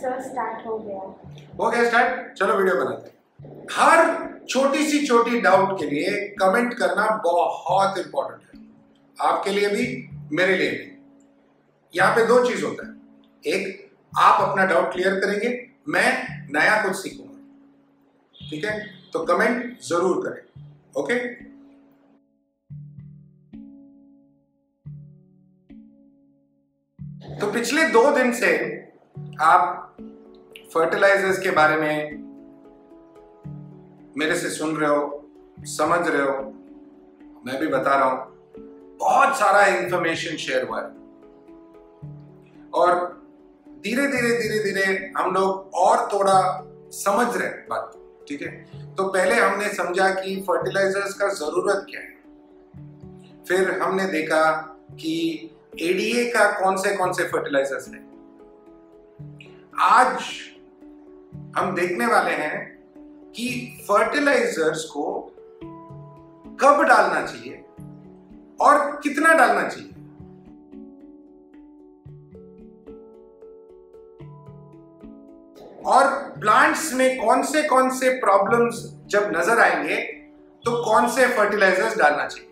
Sir start हो गया। हो गया स्टार्ट, चलो वीडियो बनाते हैं। हर छोटी सी छोटी डाउट के लिए कमेंट करना बहुत इंपॉर्टेंट है, आपके लिए भी मेरे लिए भी। यहाँ पे दो चीज होता है, एक आप अपना डाउट क्लियर करेंगे, मैं नया कुछ सीखूंगा। ठीक है, तो कमेंट जरूर करें। ओके, तो पिछले 2 दिन से आप फर्टिलाइजर्स के बारे में मेरे से सुन रहे हो, समझ रहे हो, मैं भी बता रहा हूं। बहुत सारा इंफॉर्मेशन शेयर हुआ है और धीरे धीरे हम लोग और थोड़ा समझ रहे हैं बात। ठीक है, तो पहले हमने समझा कि फर्टिलाइजर्स का जरूरत क्या है, फिर हमने देखा कि एडीए का कौन से फर्टिलाइजर्स हैं। आज हम देखने वाले हैं कि फर्टिलाइजर्स को कब डालना चाहिए और कितना डालना चाहिए। और प्लांट्स में कौन से प्रॉब्लम्स जब नजर आएंगे तो कौन से फर्टिलाइजर्स डालना चाहिए।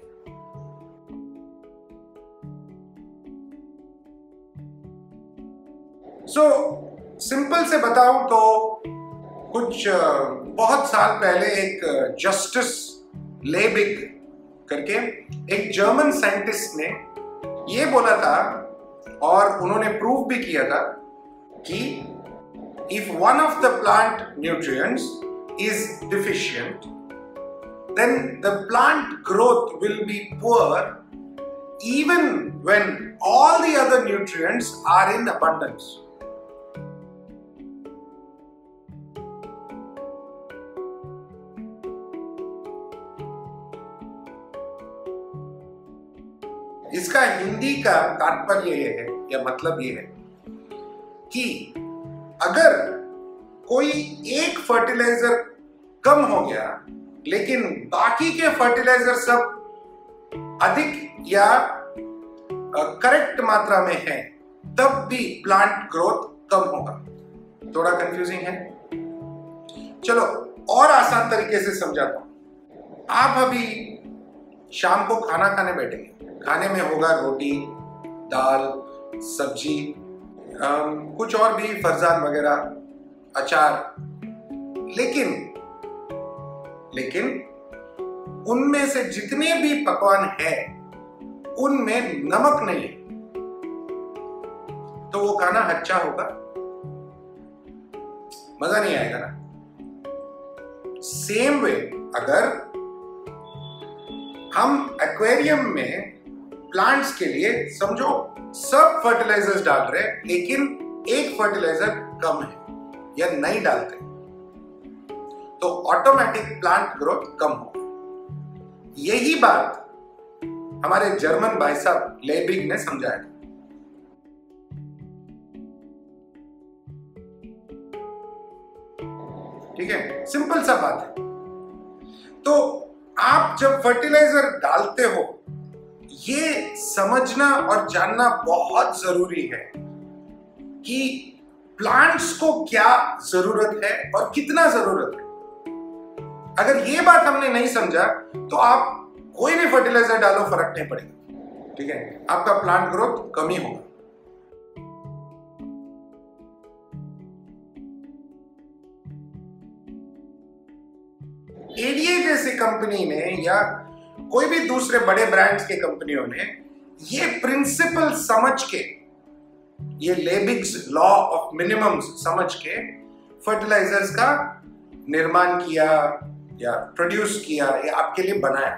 सिंपल से बताऊं तो कुछ बहुत साल पहले एक जस्टिस लेबिग करके एक जर्मन साइंटिस्ट ने ये बोला था और उन्होंने प्रूव भी किया था कि if one of the plant nutrients is deficient, then the plant growth will be poor even when all the other nutrients are in abundance. इसका हिंदी का तात्पर्य ये है या मतलब ये है कि अगर कोई एक फर्टिलाइजर कम हो गया लेकिन बाकी के फर्टिलाइजर सब अधिक या करेक्ट मात्रा में है, तब भी प्लांट ग्रोथ कम होगा। थोड़ा कंफ्यूजिंग है, चलो और आसान तरीके से समझाता हूं। आप अभी शाम को खाना खाने बैठेंगे, खाने में होगा रोटी, दाल, सब्जी, कुछ और भी फरसान वगैरह, अचार, लेकिन उनमें से जितने भी पकवान हैं उनमें नमक नहीं है, तो वो खाना अच्छा होगा, मजा नहीं आएगा ना। सेम वे अगर हम एक्वेरियम में प्लांट्स के लिए समझो सब फर्टिलाइजर्स डाल रहे हैं लेकिन एक फर्टिलाइजर कम है या नहीं डालते, तो ऑटोमेटिक प्लांट ग्रोथ कम होगा। यही बात हमारे जर्मन भाई साहब लेबिग ने समझाया था। ठीक है, सिंपल सा बात है। तो आप जब फर्टिलाइजर डालते हो, ये समझना और जानना बहुत जरूरी है कि प्लांट्स को क्या जरूरत है और कितना जरूरत है। अगर ये बात हमने नहीं समझा तो आप कोई भी फर्टिलाइजर डालो, फर्क नहीं पड़ेगा। ठीक है, आपका प्लांट ग्रोथ कम ही होगा। एडीए जैसी कंपनी ने या कोई भी दूसरे बड़े ब्रांड्स के कंपनियों ने ये प्रिंसिपल समझ के, ये लेबिग्स लॉ ऑफ मिनिमम्स समझ के फर्टिलाइजर्स का निर्माण किया या प्रोड्यूस किया या आपके लिए बनाया।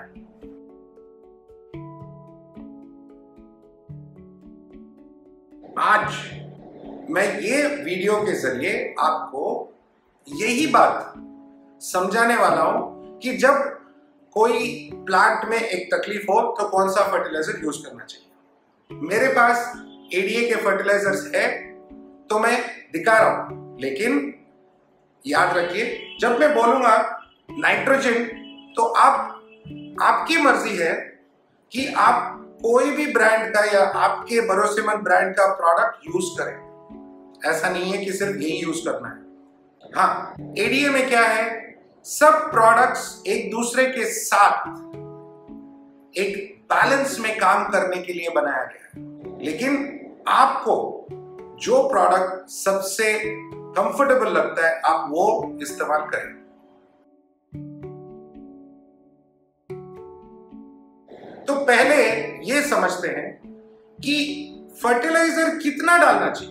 आज मैं ये वीडियो के जरिए आपको यही बात समझाने वाला हूं कि जब कोई प्लांट में एक तकलीफ हो तो कौन सा फर्टिलाइजर यूज करना चाहिए। मेरे पास एडीए के फर्टिलाइजर्स है तो मैं दिखा रहा हूं, लेकिन याद रखिए जब मैं बोलूंगा नाइट्रोजन तो आपकी मर्जी है कि आप कोई भी ब्रांड का या आपके भरोसेमंद ब्रांड का प्रोडक्ट यूज करें। ऐसा नहीं है कि सिर्फ यही यूज करना है। हाँ, एडीए में क्या है, सब प्रोडक्ट्स एक दूसरे के साथ एक बैलेंस में काम करने के लिए बनाया गया है, लेकिन आपको जो प्रोडक्ट सबसे कंफर्टेबल लगता है आप वो इस्तेमाल करें। तो पहले ये समझते हैं कि फर्टिलाइजर कितना डालना चाहिए।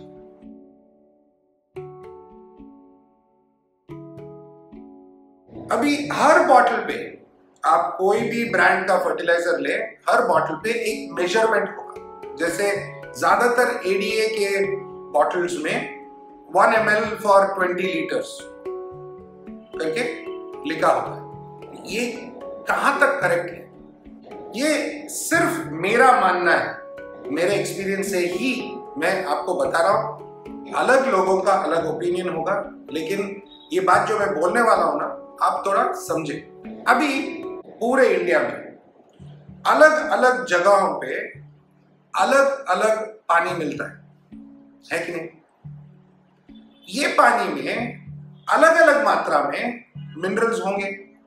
अभी हर बॉटल पे, आप कोई भी ब्रांड का फर्टिलाइजर ले, हर बॉटल पे एक मेजरमेंट होगा। जैसे ज्यादातर एडीए के बॉटल्स में 1 ml फॉर 20 लीटर्स करके लिखा होता है। ये कहां तक करेक्ट है, ये सिर्फ मेरा मानना है, मेरे एक्सपीरियंस से ही मैं आपको बता रहा हूं। अलग लोगों का अलग ओपिनियन होगा, लेकिन ये बात जो मैं बोलने वाला हूं ना, आप थोड़ा समझे। अभी पूरे इंडिया में अलग अलग जगहों पे अलग अलग पानी मिलता है कि नहीं? ये पानी में अलग अलग मात्रा में मिनरल्स होंगे।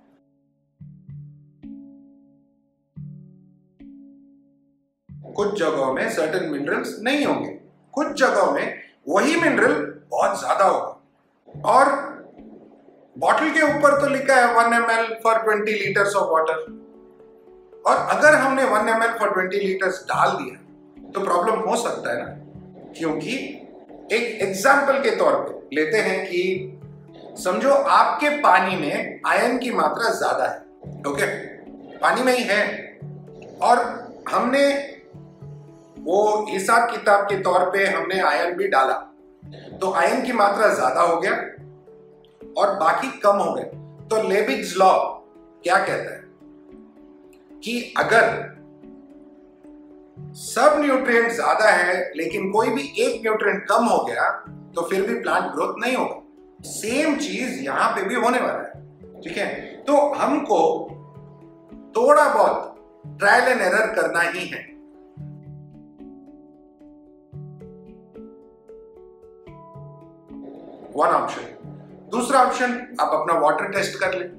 कुछ जगहों में सर्टेन मिनरल्स नहीं होंगे, कुछ जगहों में वही मिनरल बहुत ज्यादा होगा। और बॉटल के ऊपर तो लिखा है 1 ml for 20 litres of water, और अगर हमने 1 ml फॉर 20 लीटर्स डाल दिया तो प्रॉब्लम हो सकता है ना। क्योंकि एक एग्जाम्पल के तौर पे लेते हैं कि समझो आपके पानी में आयरन की मात्रा ज्यादा है, ओके, पानी में ही है, और हमने वो हिसाब किताब के तौर पे हमने आयरन भी डाला, तो आयरन की मात्रा ज्यादा हो गया और बाकी कम हो गए। तो लेबिग्स लॉ क्या कहता है कि अगर सब न्यूट्रिएंट ज्यादा है लेकिन कोई भी एक न्यूट्रिएंट कम हो गया तो फिर भी प्लांट ग्रोथ नहीं होगा। सेम चीज यहां पे भी होने वाला है, ठीक है? तो हमको थोड़ा बहुत ट्रायल एंड एरर करना ही है। One option. दूसरा ऑप्शन, आप अपना वाटर टेस्ट कर ले।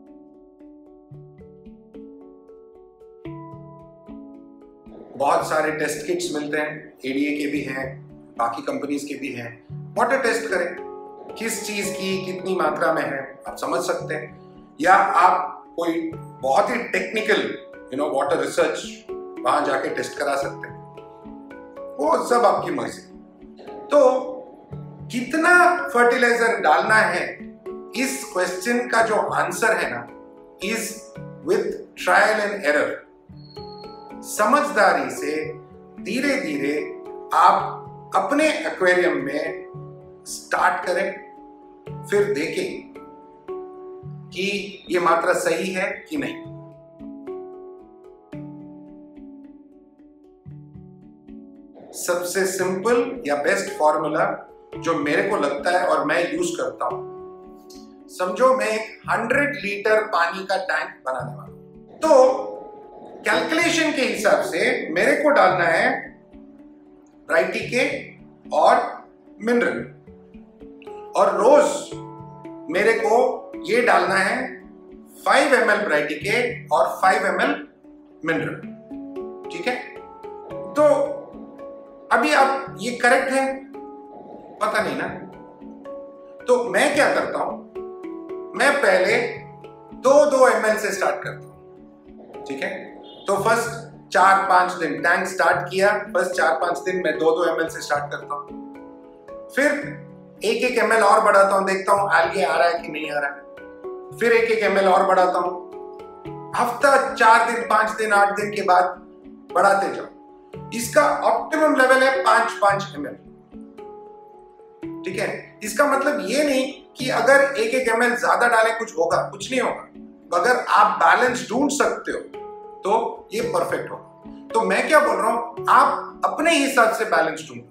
बहुत सारे टेस्ट किट्स मिलते हैं, एडीए के भी हैं, बाकी कंपनीज के भी हैं। वाटर टेस्ट करें, किस चीज की कितनी मात्रा में है आप समझ सकते हैं। या आप कोई बहुत ही टेक्निकल वाटर रिसर्च वहां जाके टेस्ट करा सकते हैं, वो सब आपकी मर्जी। तो कितना फर्टिलाइजर डालना है, इस क्वेश्चन का जो आंसर है ना, is with trial and error. समझदारी से धीरे धीरे आप अपने एक्वेरियम में स्टार्ट करें, फिर देखें कि ये मात्रा सही है कि नहीं। सबसे सिंपल या बेस्ट फॉर्मूला जो मेरे को लगता है और मैं यूज करता हूं, समझो मैं एक 100 लीटर पानी का टैंक बनाने वाला हूं, तो कैलकुलेशन के हिसाब से मेरे को डालना है ब्राइटिके और मिनरल, और रोज मेरे को ये डालना है 5 ml ब्राइटिके और 5 ml मिनरल, ठीक है? तो अभी आप ये करेक्ट है, पता नहीं ना। तो मैं क्या करता हूं, मैं पहले 2-2 ml से स्टार्ट करता हूं, ठीक है? तो फर्स्ट 4-5 दिन टैंक स्टार्ट किया, फर्स्ट 4-5 दिन मैं 2-2 ml से स्टार्ट करता हूं, फिर 1-1 ml और बढ़ाता हूं, देखता हूं algae आ रहा है कि नहीं आ रहा है, फिर 1-1 ml और बढ़ाता हूं, हफ्ता 4 दिन 5 दिन 8 दिन के बाद बढ़ाते जाओ। इसका ऑप्टिमम लेवल है 5-5 ml, ठीक है? इसका मतलब ये नहीं कि अगर 1-1 ml ज्यादा डालें कुछ होगा, कुछ नहीं होगा। अगर आप बैलेंस ढूंढ सकते हो तो ये परफेक्ट होगा। तो मैं क्या बोल रहा हूं, आप अपने हिसाब से बैलेंस ढूंढो।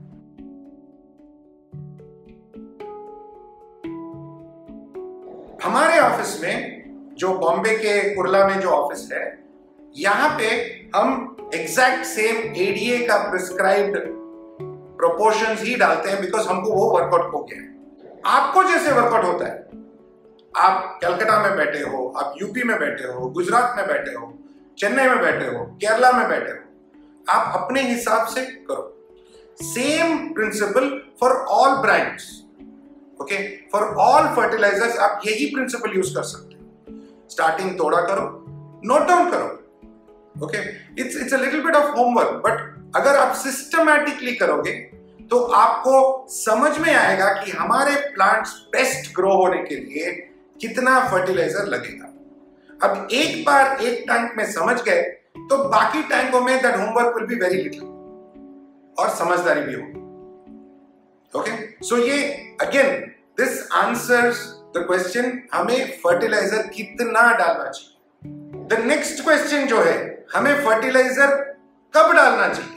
हमारे ऑफिस में, जो बॉम्बे के कुर्ला में जो ऑफिस है, यहां पे हम एग्जैक्ट सेम एडीए का प्रिस्क्राइब्ड प्रोपोर्शंस ही डालते हैं बिकॉज हमको वो वर्कआउट हो गया है। आपको जैसे वर्कआउट होता है, आप कलकत्ता में बैठे हो, आप यूपी में बैठे हो, गुजरात में बैठे हो, चेन्नई में बैठे हो, केरला में बैठे हो, आप अपने हिसाब से करो। Same principle for all brands, okay, for all fertilisers आप यही प्रिंसिपल यूज कर सकते हो। स्टार्टिंग थोड़ा करो, नोट डाउन करो, okay. It's a little bit of homework, but अगर आप सिस्टमैटिकली करोगे तो आपको समझ में आएगा कि हमारे प्लांट्स बेस्ट ग्रो होने के लिए कितना फर्टिलाइजर लगेगा। अब एक बार एक टैंक में समझ गए तो बाकी टैंकों में that homework will be very little, और समझदारी भी होगी, ओके। सो ये again this answers the question, हमें फर्टिलाइजर कितना डालना चाहिए। द नेक्स्ट क्वेश्चन जो है, हमें फर्टिलाइजर कब डालना चाहिए,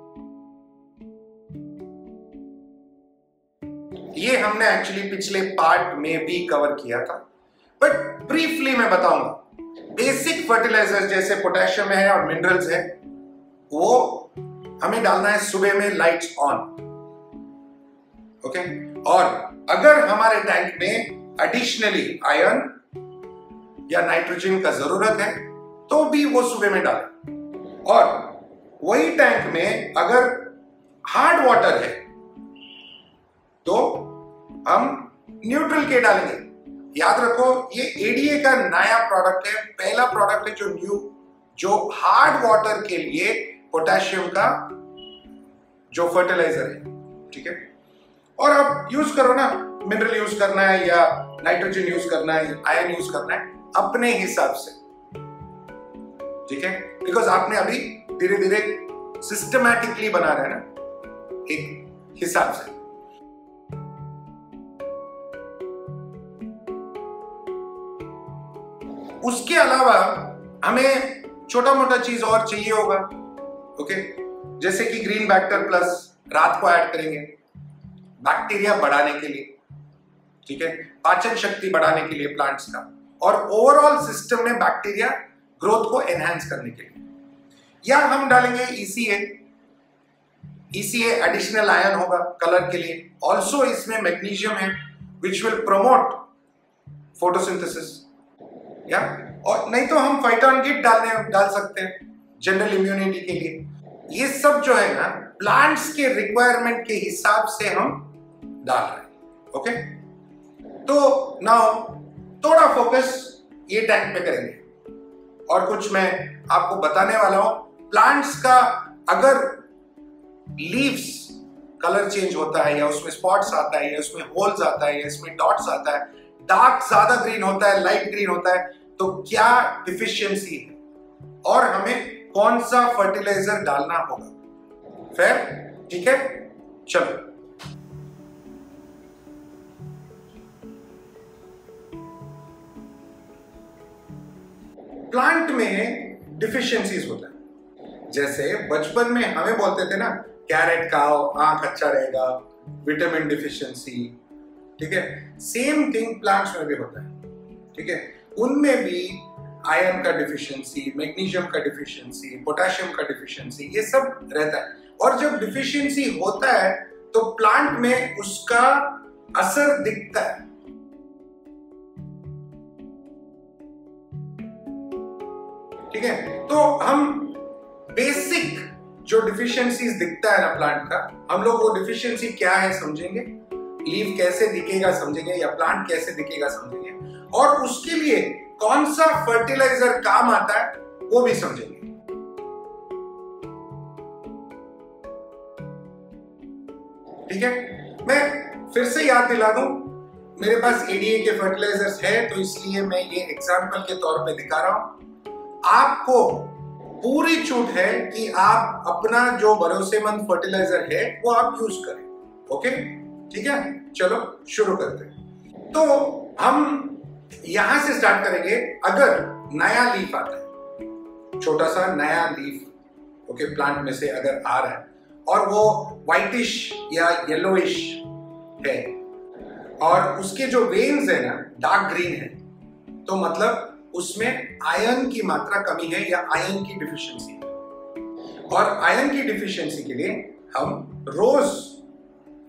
ये हमने एक्चुअली पिछले पार्ट में भी कवर किया था, बट ब्रीफली मैं बताऊंगा। बेसिक फर्टिलाइजर्स जैसे पोटेशियम है और मिनरल्स है, वो हमें डालना है सुबह में लाइट्स ऑन, ओके। और अगर हमारे टैंक में एडिशनली आयरन या नाइट्रोजन का जरूरत है तो भी वो सुबह में डालें। और वही टैंक में अगर हार्ड वाटर है तो हम न्यूट्रल के डालेंगे। याद रखो, ये एडीए का नया प्रोडक्ट है, पहला प्रोडक्ट है जो हार्ड वाटर के लिए पोटेशियम का जो फर्टिलाइजर है, ठीक है। और आप यूज करो ना, मिनरल यूज करना है या नाइट्रोजन यूज करना है, आयरन यूज करना है अपने हिसाब से, ठीक है। बिकॉज आपने अभी धीरे धीरे सिस्टमैटिकली बना रहे हैं ना, एक हिसाब से। उसके अलावा हमें छोटा मोटा चीज और चाहिए होगा, ओके। जैसे कि ग्रीन बैक्टर प्लस रात को ऐड करेंगे बैक्टीरिया बढ़ाने के लिए, ठीक है, पाचन शक्ति बढ़ाने के लिए प्लांट्स का, और ओवरऑल सिस्टम में बैक्टीरिया ग्रोथ को एनहांस करने के लिए। या हम डालेंगे ईसीए एडिशनल आयन होगा कलर के लिए। ऑल्सो इसमें मैग्नीशियम है विच विल प्रमोट फोटोसिंथेसिस, या और नहीं तो हम फाइटोनगिट डाल सकते हैं जनरल इम्यूनिटी के लिए। ये सब जो है ना, प्लांट्स के रिक्वायरमेंट के हिसाब से हम डाल रहे हैं, ओके। तो नाउ थोड़ा फोकस ये टैंक पे करेंगे, और कुछ मैं आपको बताने वाला हूं। प्लांट्स का अगर लीव्स कलर चेंज होता है, या उसमें स्पॉट्स आता है, या उसमें होल्स आता है, या इसमें डॉट्स आता है, डार्क ज्यादा ग्रीन होता है, लाइट ग्रीन होता है, तो क्या डिफिशियंसी है और हमें कौन सा फर्टिलाइजर डालना होगा। फिर ठीक है, चलो। प्लांट में डिफिशियंसीज होता है। जैसे बचपन में हमें बोलते थे ना, कैरेट खाओ आंख अच्छा रहेगा, विटामिन डिफिशियंसी, ठीक है। सेम थिंग प्लांट्स में भी होता है, ठीक है। उनमें भी आयरन का डिफिशियंसी, मैग्नीशियम का डिफिशियंसी, पोटेशियम का डिफिशियंसी, ये सब रहता है। और जब डिफिशियंसी होता है तो प्लांट में उसका असर दिखता है, ठीक है। तो हम बेसिक जो डिफिशियंसीज दिखता है ना प्लांट का, हम लोग वो डिफिशियंसी क्या है समझेंगे, लीफ कैसे दिखेगा समझेंगे, या प्लांट कैसे दिखेगा समझेंगे, और उसके लिए कौन सा फर्टिलाइजर काम आता है वो भी समझेंगे। ठीक है, मैं फिर से याद दिला दूं, मेरे पास एडीए के फर्टिलाइजर्स है तो इसलिए मैं ये एग्जांपल के तौर पे दिखा रहा हूं। आपको पूरी छूट है कि आप अपना जो भरोसेमंद फर्टिलाइजर है वो आप यूज करें, ओके। ठीक है, चलो शुरू करते हैं। तो हम यहां से स्टार्ट करेंगे। अगर नया लीफ आता है, छोटा सा नया लीफ, ओके, प्लांट में से अगर आ रहा है और वो व्हाइटिश या येलोइश है और उसके जो वेन्स है ना डार्क ग्रीन है, तो मतलब उसमें आयरन की मात्रा कमी है या आयरन की डिफिशियंसी है। और आयरन की डिफिशियंसी के लिए हम रोज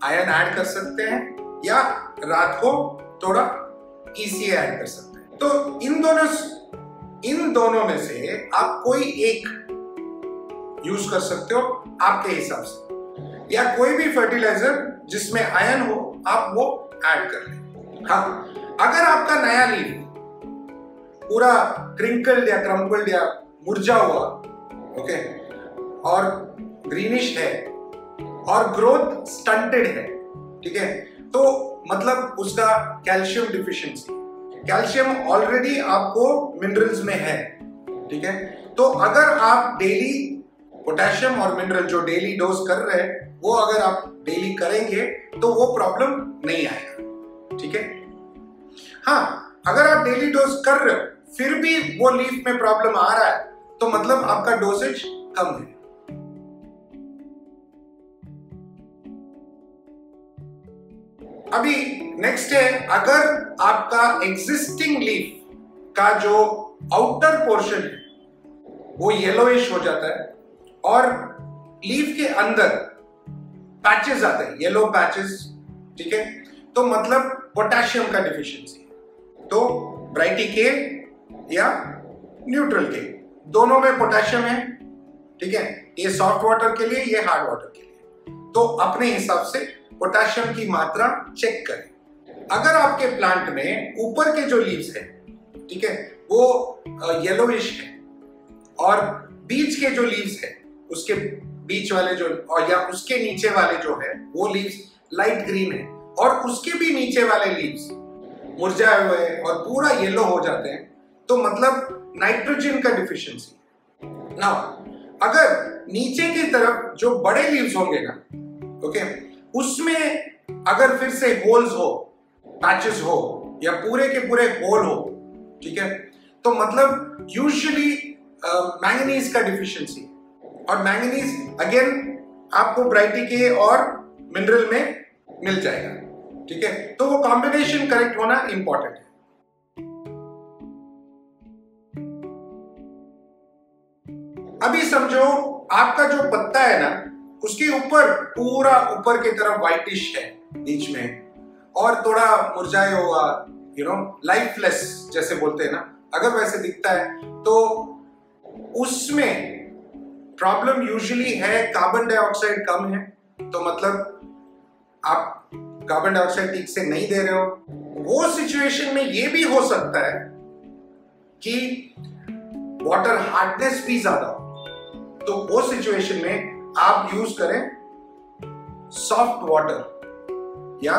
आयन ऐड कर सकते हैं या रात को थोड़ा ECA ऐड कर सकते हैं। तो इन दोनों में से आप कोई एक यूज कर सकते हो आपके हिसाब से, या कोई भी फर्टिलाइजर जिसमें आयन हो आप वो ऐड कर लें। हाँ, अगर आपका नया लीफ पूरा क्रिंकल्ड या क्रम्पल्ड या मुरझा हुआ, ओके, और ग्रीनिश है और ग्रोथ स्टंटेड है, ठीक है, तो मतलब उसका कैल्शियम डिफिशिएंसी, कैल्शियम ऑलरेडी आपको मिनरल्स में है, ठीक है। तो अगर आप डेली पोटेशियम और मिनरल जो डेली डोज कर रहे हैं वो अगर आप डेली करेंगे तो वो प्रॉब्लम नहीं आएगा, ठीक है। हाँ, अगर आप डेली डोज कर रहे हो फिर भी वो लीफ में प्रॉब्लम आ रहा है तो मतलब आपका डोसेज कम है। अभी नेक्स्ट है, अगर आपका एग्जिस्टिंग लीफ का जो आउटर पोर्शन है वो येलोइश हो जाता है और लीफ के अंदर पैचेस आते हैं, येलो पैचेस, ठीक है, तो मतलब पोटेशियम का डिफिशिएंसी है। तो ब्राइटी के या न्यूट्रल के दोनों में पोटेशियम है, ठीक है, ये सॉफ्ट वाटर के लिए, ये हार्ड वाटर के लिए। तो अपने हिसाब से पोटेशियम की मात्रा चेक करें। अगर आपके प्लांट में ऊपर के जो लीव्स है, ठीक है, वो येलोइश है और बीच के जो लीव्स है उसके बीच वाले जो और या उसके नीचे वाले जो है वो लीव्स लाइट ग्रीन है और उसके भी नीचे वाले लीव्स मुरझाए हुए और पूरा येलो हो जाते हैं तो मतलब नाइट्रोजन का डिफिशिएंसी। नाउ अगर नीचे की तरफ जो बड़े लीव्स होंगे ना, ओके, उसमें अगर फिर से होल्स हो, पैचेस हो या पूरे के पूरे होल हो, ठीक है, तो मतलब यूजुअली मैंगनीज का डिफिशिएंसी, और मैंगनीज अगेन आपको ब्राइटी के और मिनरल में मिल जाएगा, ठीक है। तो वो कॉम्बिनेशन करेक्ट होना इंपॉर्टेंट है। अभी समझो आपका जो पत्ता है ना उसके ऊपर पूरा ऊपर की तरफ व्हाइटिश है बीच में और थोड़ा मुरझाया हुआ, लाइफलेस जैसे बोलते हैं ना, अगर वैसे दिखता है तो उसमें प्रॉब्लम यूजुअली है कार्बन डाइऑक्साइड कम है, तो मतलब आप कार्बन डाइऑक्साइड ठीक से नहीं दे रहे हो। वो सिचुएशन में ये भी हो सकता है कि वाटर हार्डनेस भी ज्यादा हो, तो वो सिचुएशन में आप यूज करें सॉफ्ट वाटर या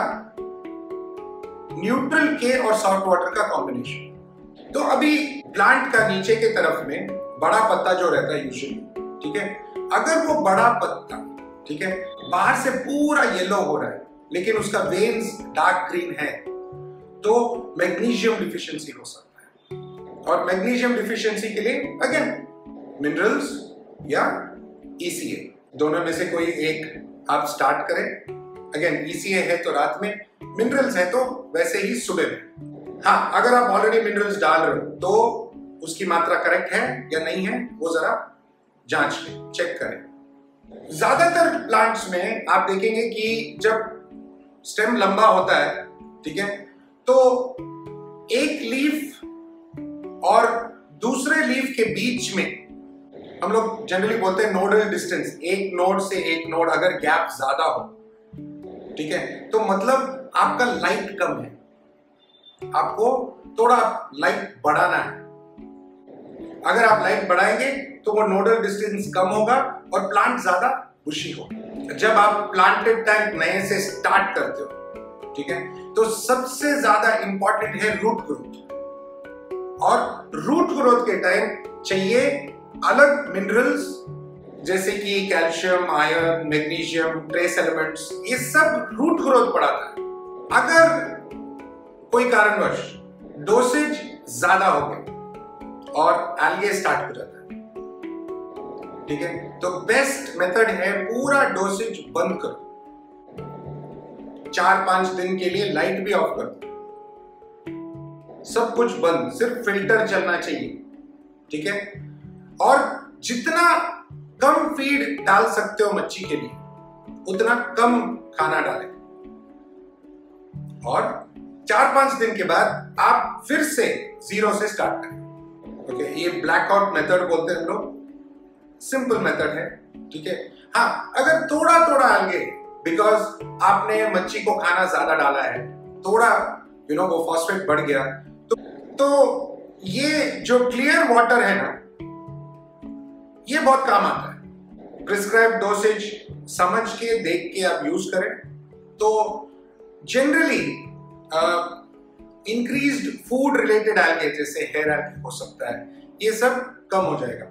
न्यूट्रल के और सॉफ्ट वाटर का कॉम्बिनेशन। तो अभी प्लांट का नीचे के तरफ में बड़ा पत्ता जो रहता है यूजुअली, ठीक है, अगर वो बड़ा पत्ता, ठीक है, बाहर से पूरा येलो हो रहा है लेकिन उसका वेन्स डार्क ग्रीन है तो मैग्नीशियम डिफिशिएंसी हो सकता है। और मैग्नीशियम डिफिशिएंसी के लिए अगेन मिनरल्स या ECA दोनों में से कोई एक आप स्टार्ट करें। अगेन ECA है तो रात में, मिनरल्स है तो वैसे ही सुबह में। हाँ, अगर आप ऑलरेडी मिनरल्स डाल रहे हो तो उसकी मात्रा करेक्ट है या नहीं है वो जरा जांच लें, चेक करें। ज्यादातर प्लांट्स में आप देखेंगे कि जब स्टेम लंबा होता है, ठीक है, तो एक लीफ और दूसरे लीफ के बीच में हम लोग जनरली बोलते हैं नोडल डिस्टेंस, एक नोड से एक नोड अगर गैप ज्यादा हो, ठीक है, तो मतलब आपका लाइट कम है, आपको थोड़ा लाइट बढ़ाना है। अगर आप लाइट बढ़ाएंगे तो वो नोडल डिस्टेंस कम होगा और प्लांट ज्यादा बुशी होगा। जब आप प्लांटेड टैंक नए से स्टार्ट करते हो, ठीक है, तो सबसे ज्यादा इंपॉर्टेंट है रूट ग्रोथ, और रूट ग्रोथ के टाइम चाहिए अलग मिनरल्स जैसे कि calcium, iron, magnesium, trace elements, ये सब रूट ग्रोथ बढ़ाता है। अगर कोई कारणवश डोसेज ज्यादा हो गया और एल्गे स्टार्ट हो जाता है, ठीक है, तो बेस्ट मेथड है पूरा डोसेज बंद करो, 4-5 दिन के लिए लाइट भी ऑफ कर दो, सब कुछ बंद, सिर्फ फिल्टर चलना चाहिए, ठीक है। और जितना कम फीड डाल सकते हो मच्छी के लिए उतना कम खाना डालें। और 4-5 दिन के बाद आप फिर से 0 से स्टार्ट करें। ओके, ये ब्लैकआउट मेथड बोलते हैं हम लोग, सिंपल मेथड है, ठीक है। हाँ, अगर थोड़ा थोड़ा अलगे बिकॉज आपने मच्छी को खाना ज्यादा डाला है, थोड़ा वो फॉस्फेट बढ़ गया, तो ये जो क्लियर वाटर है ना, ये बहुत काम आता है। प्रिस्क्राइब डोसेज समझ के देख के आप यूज करें तो generally increased food related algae जैसे हेयर एल्गे हो सकता है, ये सब कम हो जाएगा।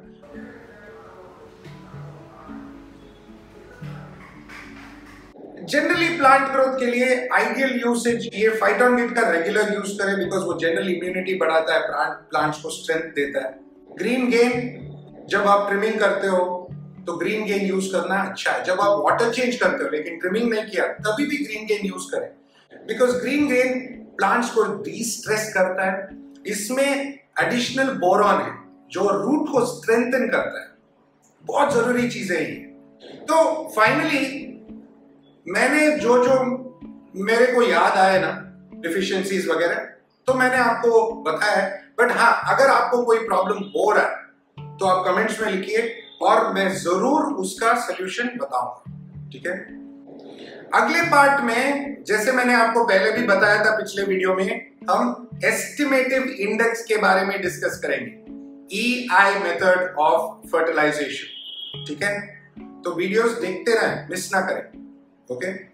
जनरली प्लांट ग्रोथ के लिए आइडियल यूसेज ये फाइटोनगिट का रेगुलर यूज करें बिकॉज वो जनरल इम्यूनिटी बढ़ाता है, प्लांट्स को स्ट्रेंथ देता है। ग्रीन गेन जब आप ट्रिमिंग करते हो तो ग्रीन गेन यूज करना अच्छा है। जब आप वाटर चेंज करते हो लेकिन ट्रिमिंग नहीं किया तभी भी ग्रीन गेन यूज करें बिकॉज ग्रीन गेन प्लांट्स को डी-स्ट्रेस करता है। इसमें एडिशनल बोरॉन है जो रूट को स्ट्रेंथन करता है, बहुत जरूरी चीजें ये। तो फाइनली मैंने जो मेरे को याद आए ना डिफिशिएंसीज वगैरह, तो मैंने आपको बताया है। बट हाँ, अगर आपको कोई प्रॉब्लम हो रहा है तो आप कमेंट्स में लिखिए और मैं जरूर उसका सलूशन बताऊंगा, ठीक है। अगले पार्ट में जैसे मैंने आपको पहले भी बताया था पिछले वीडियो में, हम एस्टिमेटिव इंडेक्स के बारे में डिस्कस करेंगे, EI मेथड ऑफ फर्टिलाइजेशन, ठीक है। तो वीडियोस देखते रहें, मिस ना करें, ओके।